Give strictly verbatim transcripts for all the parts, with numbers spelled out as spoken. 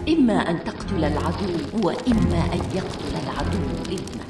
إما أن تقتل العدو وإما أن يقتل العدو ابنك.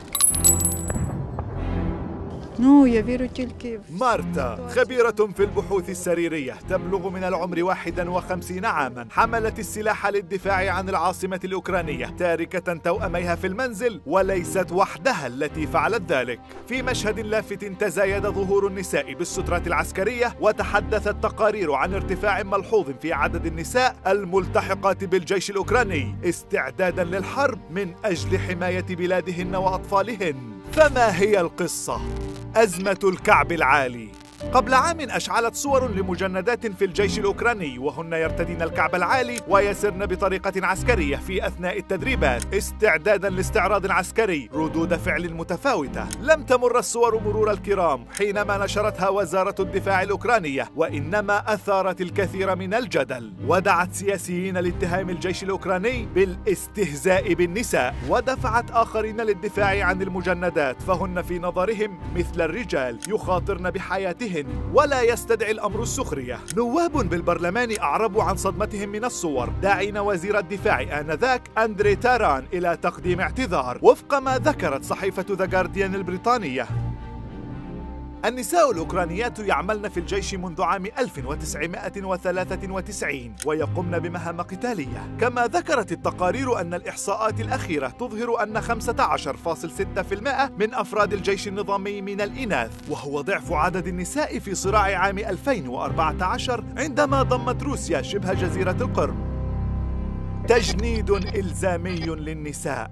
مارتا خبيرة في البحوث السريرية تبلغ من العمر واحد وخمسين عاما، حملت السلاح للدفاع عن العاصمة الأوكرانية تاركة توأميها في المنزل، وليست وحدها التي فعلت ذلك. في مشهد لافت تزايد ظهور النساء بالسترات العسكرية، وتحدثت تقارير عن ارتفاع ملحوظ في عدد النساء الملتحقات بالجيش الأوكراني استعدادا للحرب من أجل حماية بلادهن وأطفالهن. فما هي القصة؟ أزمة الكعب العالي. قبل عام أشعلت صور لمجندات في الجيش الأوكراني وهن يرتدين الكعب العالي ويسرن بطريقة عسكرية في أثناء التدريبات استعدادا لاستعراض عسكري ردود فعل متفاوتة. لم تمر الصور مرور الكرام حينما نشرتها وزارة الدفاع الأوكرانية، وإنما أثارت الكثير من الجدل، ودعت سياسيين لاتهام الجيش الأوكراني بالاستهزاء بالنساء، ودفعت آخرين للدفاع عن المجندات فهن في نظرهم مثل الرجال يخاطرن بحياتهم ولا يستدعي الأمر السخرية. نواب بالبرلمان أعربوا عن صدمتهم من الصور، داعين وزير الدفاع آنذاك أندري تاران إلى تقديم اعتذار وفق ما ذكرت صحيفة ذا جارديان البريطانية. النساء الأوكرانيات يعملن في الجيش منذ عام ألف وتسعمائة وثلاثة وتسعين ويقمن بمهام قتالية. كما ذكرت التقارير أن الإحصاءات الأخيرة تظهر أن خمسة عشر فاصلة ستة بالمئة من أفراد الجيش النظامي من الإناث، وهو ضعف عدد النساء في صراع عام ألفين وأربعة عشر عندما ضمت روسيا شبه جزيرة القرم. تجنيد إلزامي للنساء.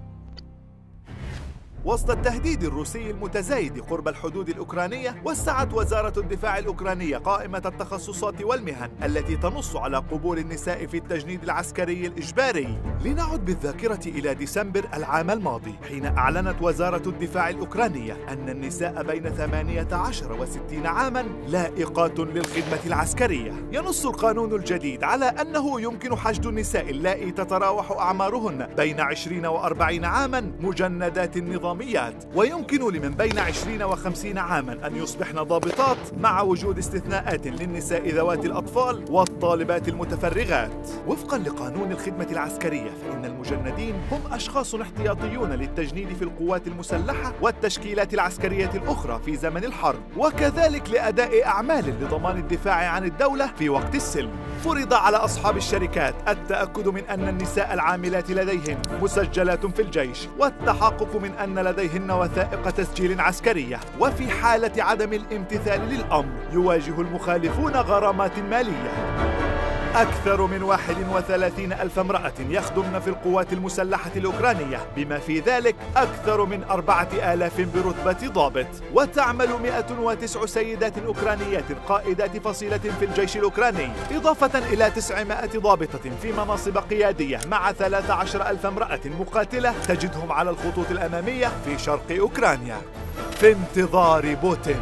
وسط التهديد الروسي المتزايد قرب الحدود الأوكرانية، وسعت وزارة الدفاع الأوكرانية قائمة التخصصات والمهن التي تنص على قبول النساء في التجنيد العسكري الإجباري. لنعد بالذاكرة إلى ديسمبر العام الماضي حين أعلنت وزارة الدفاع الأوكرانية أن النساء بين ثمانية عشر وستين عاما لائقات للخدمة العسكرية. ينص القانون الجديد على أنه يمكن حشد النساء اللائي تتراوح أعمارهن بين عشرين وأربعين عاما مجندات النظام، ويمكن لمن بين عشرين وخمسين عاما أن يصبحن ضابطات، مع وجود استثناءات للنساء ذوات الأطفال والطالبات المتفرغات. وفقا لقانون الخدمة العسكرية فإن المجندين هم أشخاص احتياطيون للتجنيد في القوات المسلحة والتشكيلات العسكرية الأخرى في زمن الحرب، وكذلك لأداء أعمال لضمان الدفاع عن الدولة في وقت السلم. فرض على أصحاب الشركات التأكد من أن النساء العاملات لديهن مسجلات في الجيش، والتحقق من أن لديهن وثائق تسجيل عسكرية، وفي حالة عدم الامتثال للأمر يواجه المخالفون غرامات مالية. أكثر من واحد وثلاثين ألف امرأة يخدمن في القوات المسلحة الأوكرانية، بما في ذلك أكثر من أربعة آلاف برتبة ضابط، وتعمل مئة وتسع سيدات أوكرانيات قائدات فصيلة في الجيش الأوكراني، إضافة إلى تسعمائة ضابطة في مناصب قيادية، مع ثلاث عشرة ألف امرأة مقاتلة تجدهم على الخطوط الأمامية في شرق أوكرانيا في انتظار بوتين.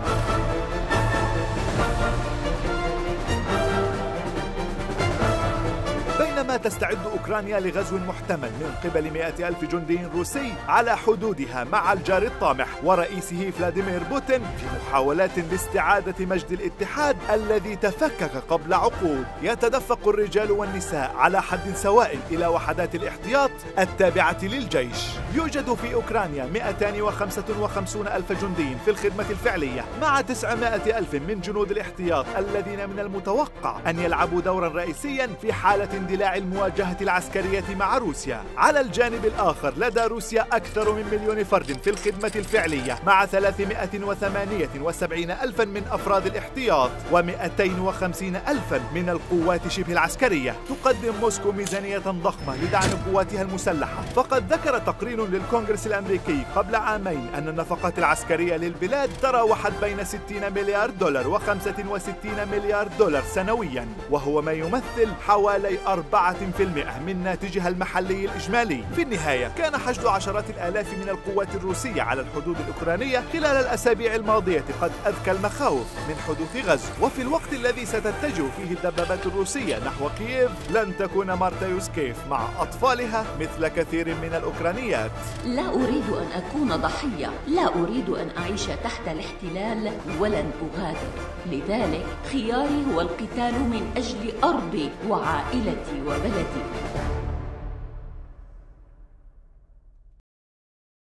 بينما تستعد أوكرانيا لغزو محتمل من قبل مئة ألف جندي روسي على حدودها مع الجار الطامح ورئيسه فلاديمير بوتين في محاولات لاستعادة مجد الاتحاد الذي تفكك قبل عقود، يتدفق الرجال والنساء على حد سواء إلى وحدات الاحتياط التابعة للجيش. يوجد في أوكرانيا مئتين وخمسة وخمسين ألف جندي في الخدمة الفعلية، مع تسعمائة ألف من جنود الاحتياط الذين من المتوقع أن يلعبوا دورا رئيسيا في حالة اندلاع المواجهة العسكرية مع روسيا. على الجانب الآخر لدى روسيا أكثر من مليون فرد في الخدمة الفعلية، مع ثلاثمائة وثمانية وسبعين ألفا من أفراد الاحتياط ومئتين وخمسين ألفا من القوات شبه العسكرية. تقدم موسكو ميزانية ضخمة لدعم قواتها المسلحة، فقد ذكر تقرير للكونغرس الأمريكي قبل عامين أن النفقات العسكرية للبلاد تراوحت بين ستين مليار دولار وخمسة وستين مليار دولار سنويا، وهو ما يمثل حوالي أربعة بالمئة من ناتجها المحلي الإجمالي. في النهاية كان حشد عشرات الآلاف من القوات الروسية على الحدود الأوكرانية خلال الأسابيع الماضية قد أذكى المخاوف من حدوث غزو، وفي الوقت الذي ستتجه فيه الدبابات الروسية نحو كييف لن تكون مارتا يوسكيف مع أطفالها مثل كثير من الأوكرانيات. لا أريد أن أكون ضحية، لا أريد أن أعيش تحت الاحتلال ولن أغادر، لذلك خياري هو القتال من أجل أرضي وعائلتي وبلدي.